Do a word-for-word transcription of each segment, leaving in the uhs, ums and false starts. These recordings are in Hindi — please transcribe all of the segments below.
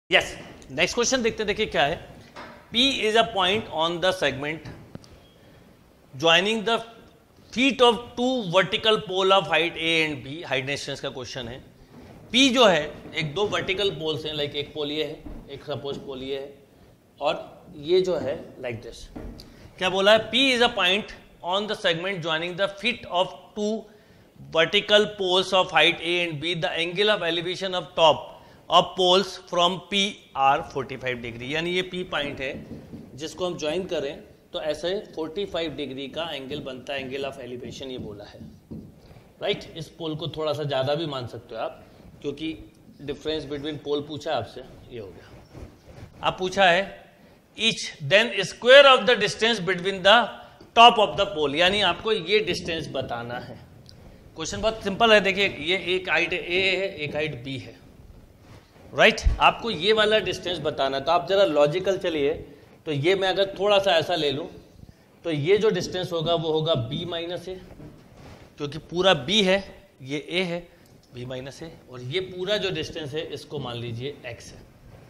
यस, नेक्स्ट क्वेश्चन देखते हैं, देखिए क्या है। P is a point on the segment joining the feet of two vertical pole of height A and B, height distance का क्वेश्चन है। P जो है एक दो वर्टिकल पोल्स हैं, लाइक एक पोल ये है, एक सपोज पोल ये है, और ये जो है लाइक दिस। क्या बोला है? P is a point on the segment joining the feet of two vertical poles of height A and B. The angle of elevation of top of poles from P are forty-five degree. यानी ये P पॉइंट है जिसको हम ज्वाइन करें तो ऐसे पैंतालीस डिग्री का एंगल बनता है, एंगल ऑफ एलिवेशन ये बोला है, राइट right? इस पोल को थोड़ा सा ज़्यादा भी मान सकते हो आप, क्योंकि डिफरेंस बिटवीन पोल पूछा है आपसे, ये हो गया। आप पूछा है each then square of the distance between the top of the pole, यानी आपको ये डिस्टेंस बताना है। क्वेश्चन बहुत सिंपल है, देखिए ये एक हाइट ए है, एक हाइट बी है, राइट right? आपको ये वाला डिस्टेंस बताना है। तो आप जरा लॉजिकल चलिए, तो ये मैं अगर थोड़ा सा ऐसा ले लूँ तो ये जो डिस्टेंस होगा वो होगा b माइनस ए, क्योंकि पूरा b है, ये a है, b माइनस ए, और ये पूरा जो डिस्टेंस है इसको मान लीजिए x है,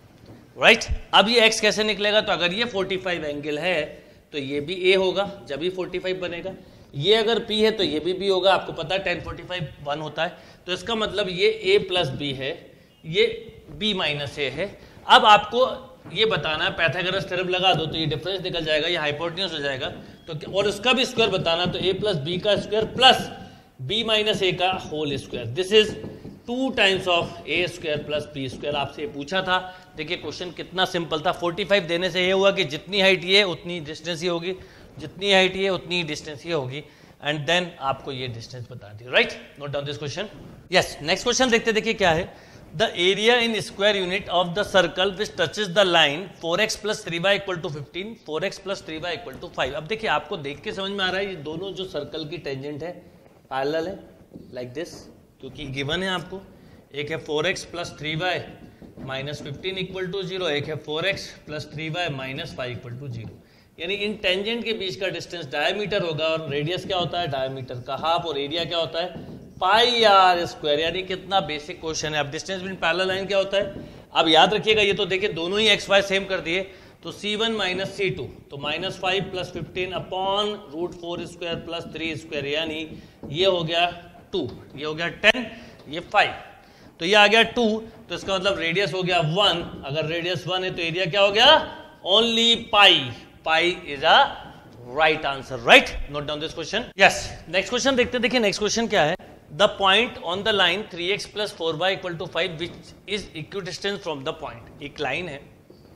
राइट right? अब ये x कैसे निकलेगा? तो अगर ये पैंतालीस एंगल है तो ये भी a होगा, जब भी पैंतालीस बनेगा। ये अगर p है तो ये भी b होगा, आपको पता है टेन फोर्टी फाइव वन होता है, तो इसका मतलब ये a प्लस बी है, ये b माइनस ए है। अब आपको ये बताना है, पाइथागोरस थ्योरम लगा दो तो ये डिफरेंस निकल जाएगा, ये हाइपोटेन्यूज हो जाएगा, तो और उसका भी स्क्वायर बताना, तो a प्लस बी का square plus b minus A का whole square, this is two times of A square plus B square. आपसे ये पूछा था, देखिए क्वेश्चन कितना सिंपल था। पैंतालीस देने से ये हुआ कि जितनी हाइट ये उतनी डिस्टेंस ही होगी, जितनी हाइट ये उतनी डिस्टेंस ही होगी, एंड देन आपको ये डिस्टेंस बता दी, right? Note down this question. Yes, next question देखते, देखिए क्या है। The area in square unit of the circle which touches the line four X plus three Y equal to fifteen, four X plus three Y equal to five. अब देखिए आपको देख के समझ में आ रहा है ये दोनों जो सर्कल की टेंजेंट है पैरेलल है, लाइक दिस, क्योंकि गिवन है आपको, एक है four X plus three Y minus fifteen equal to zero, एक है four X plus three Y minus five equal to zero. यानी इन टेंजेंट के बीच का डिस्टेंस डायमीटर होगा, और रेडियस क्या होता है? डायमीटर का हाफ, और एरिया क्या होता है? Pi r square. यानी कितना बेसिक क्वेश्चन है। अब डिस्टेंस बिटवीन पैरेलल लाइन क्या होता है? अब याद रखिएगा, ये तो देखिए दोनों ही एक्स वाई सेम कर दिए, तो C one minus C two, तो minus five plus fifteen upon root four square plus three square, यानी ये हो गया टू, ये हो गया टेन, ये फाइव, तो ये आ गया टू, तो इसका मतलब रेडियस हो गया वन। अगर रेडियस वन है तो एरिया क्या हो गया? Only pi, pi is a right answer, right? Note down this question. Yes, next question देखते हैं, देखिए नेक्स्ट क्वेश्चन क्या है। The point on the line three X plus four Y equal to five which is equidistant from the point। एक लाइन है,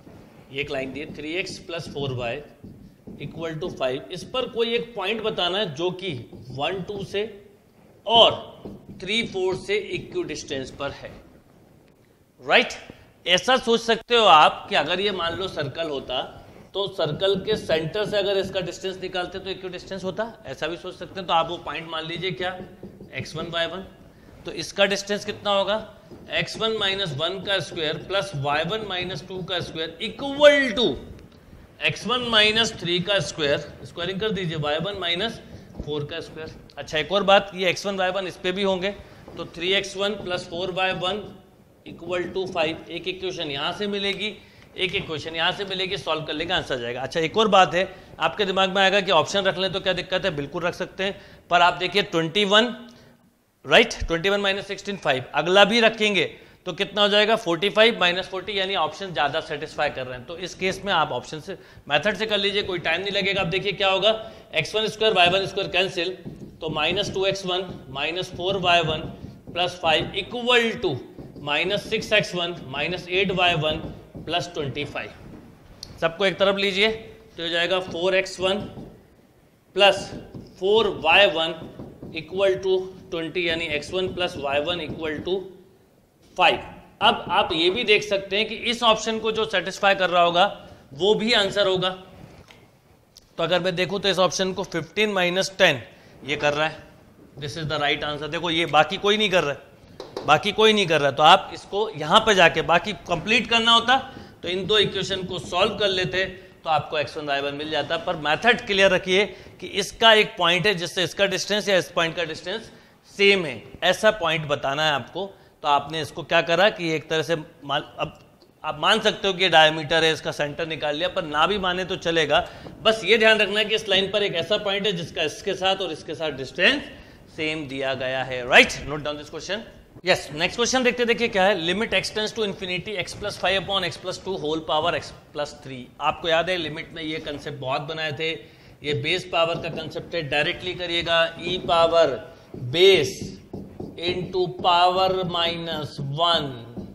ये एक लाइन दी है, three X plus four Y equal to five, इस पर कोई एक पॉइंट बताना है जो कि वन टू से और थ्री फोर से इक्विडिस्टेंस पर है, राइट right? ऐसा सोच सकते हो आप कि अगर ये मान लो सर्कल होता तो सर्कल के सेंटर से अगर इसका डिस्टेंस निकालते तो इक्विडिस्टेंस होता, ऐसा भी सोच सकते हैं। तो आप वो पॉइंट मान लीजिए क्या, एक्स वन वाई वन, तो इसका डिस्टेंस कितना होगा? एक्स वन माइनस वन का square plus y one minus two का square equal to x one minus three का स्क्वायर, स्क्वायरिंग कर दीजिए, वाई वन माइनस फोर का स्क्वायर। अच्छा, एक और बात, ये एक्स वन वाई वन इस पे भी होंगे, तो three x one plus four y one equal to five. एक इक्वेशन यहाँ से मिलेगी, एक इक्वेशन यहाँ से मिलेगी, सॉल्व कर लेंगे, आंसर जाएगा। अच्छा, एक और बात है, आपके दिमाग में आएगा कि ऑप्शन रख लें तो क्या दिक्कत है? बिल्कुल रख सकते हैं, पर आप देखिए twenty one, right, twenty one minus sixteen five, अगला भी रखेंगे तो कितना हो जाएगा? फोर्टी फाइव माइनस फोर्टी, यानी ऑप्शन ज़्यादा सेटिस्फाई कर रहे हैं। तो इस केस में आप ऑप्शन से, मेथड से कर लीजिए, कोई टाइम नहीं लगेगा। आप देखिए क्या होगा, x one square y one square cancel, तो minus two x one minus four y one plus five equal to minus six x one minus eight y one plus twenty five. सबको एक तरफ लीजिए तो हो जाएगा four x one plus four y one equal to twenty, यानी x one plus y one equal to five. अब आप ये भी देख सकते हैं कि इस ऑप्शन को जो सेटिस्फाई कर रहा होगा वो भी आंसर होगा। तो अगर मैं देखूं तो इस ऑप्शन को फिफ्टीन माइनस टेन ये कर रहा है, this is the right answer. देखो ये बाकी कोई नहीं कर रहा है, बाकी कोई नहीं कर रहा है, तो आप इसको यहां पे जाके बाकी कंप्लीट करना होता तो इन दो इक्वेशन को सॉल्व कर लेते तो आपको एक्स वन वाई वन मिल जाता। पर मेथड क्लियर रखिए कि इसका एक पॉइंट है जिससे इसका डिस्टेंस या इस पॉइंट का डिस्टेंस सेम है, ऐसा पॉइंट बताना है आपको। तो आपने इसको क्या करा कि एक तरह से अब आप मान सकते हो कि ये डायमीटर है, इसका सेंटर निकाल लिया, पर ना भी माने तो चलेगा। बस ये ध्यान रखना है कि इस लाइन पर एक ऐसा पॉइंट है जिसका इसके साथ और इसके साथ डिस्टेंस सेम दिया गया है, right. Note down this question. Yes, next question देखते देखिए क्या है। Limit x tends to infinity x plus five upon x plus two whole power x plus three. आपको याद है लिमिट में ये कंसेप्ट बहुत बनाए थे। ये बेस पावर का कंसेप्ट है, डायरेक्टली करिएगा e power base into power minus one,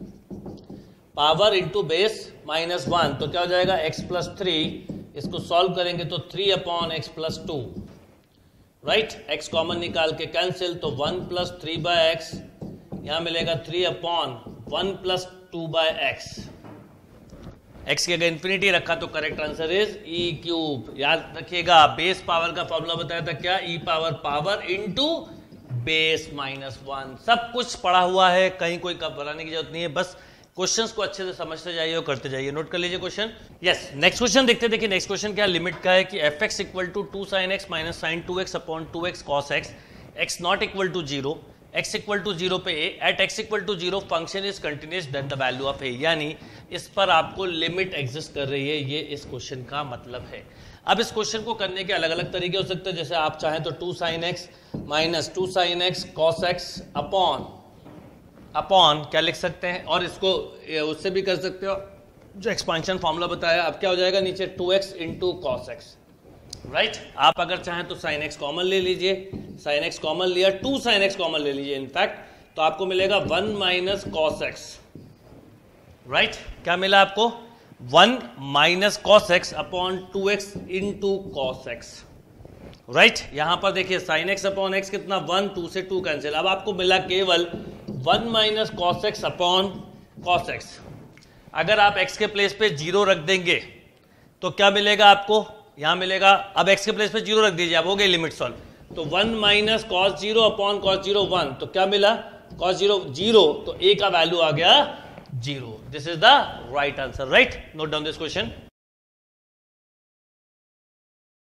power into base minus one, तो क्या हो जाएगा एक्स प्लस थ्री। इसको सॉल्व करेंगे तो three upon x plus two, right. X common निकाल के कैंसिल, तो one plus three by x, यहां मिलेगा three upon one plus two by x. X की अगर इन्फिनिटी रखा तो correct answer is E cube. याद रखिएगा बेस पावर का फॉर्मूला बताया था क्या, e power power into base minus one. सब कुछ पढ़ा हुआ है, कहीं कोई घबराने की जरूरत नहीं है, बस क्वेश्चंस को अच्छे से समझते जाइए और करते जाइए। नोट कर लीजिए क्वेश्चन। यस, नेक्स्ट क्वेश्चन देखते देखिए। नेक्स्ट क्वेश्चन क्या लिमिट का है कि f x equal to two sin x minus sin two x upon two x cos x, x not equal to zero, x equal to zero पे a, at x equal to zero function is continuous then the value of a. यानी इस पर आपको लिमिट एग्जिस्ट कर रही है, ये इस क्वेश्चन का मतलब है। अब इस क्वेश्चन को करने के अलग अलग तरीके हो सकते हैं, जैसे आप चाहें तो two sin x minus two sin x cos x upon upon क्या लिख सकते हैं, और इसको उससे भी कर सकते हो जो एक्सपांशन फॉर्मूला बताया। अब क्या हो जाएगा नीचे two x into cos x, right. आप अगर चाहें तो साइन एक्स कॉमन ले लीजिए, साइन एक्स कॉमन लिया, टू साइन एक्स कॉमन ले लीजिए इनफैक्ट, तो आपको मिलेगा one minus cos x, right. क्या मिला आपको, one minus cos x upon two x into cos x, right. यहां पर देखिए साइन एक्स अपॉन एक्स कितना, वन, टू से टू कैंसिल। अब आपको मिला केवल one minus cos x upon cos x. अगर आप एक्स के प्लेस पे जीरो रख देंगे तो क्या मिलेगा आपको, यहां मिलेगा, अब एक्स के प्लेस पे जीरो रख दीजिए, अब हो गई लिमिट सॉल्व। तो one minus cos zero upon cos zero one, तो क्या मिला, कॉस जीरो जीरो, तो ए का वैल्यू आ गया zero. This is the right answer, right. Note down this question.